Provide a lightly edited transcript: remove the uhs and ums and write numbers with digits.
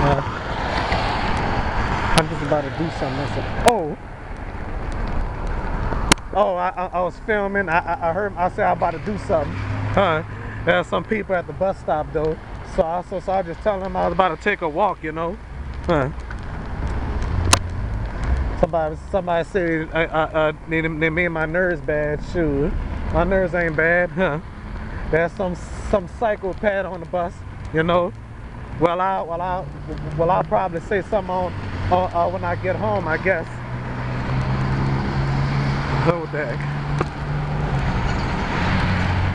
I'm just about to do something. I was filming. I heard. I said I was about to do something. Huh? There's some people at the bus stop though. So I just telling them I was about to take a walk. You know. Huh? Somebody said they made my nerves bad. Shoot, my nerves ain't bad. Huh? There's some psychopath on the bus. You know. Well, I'll probably say something on when I get home, I guess. Hold that.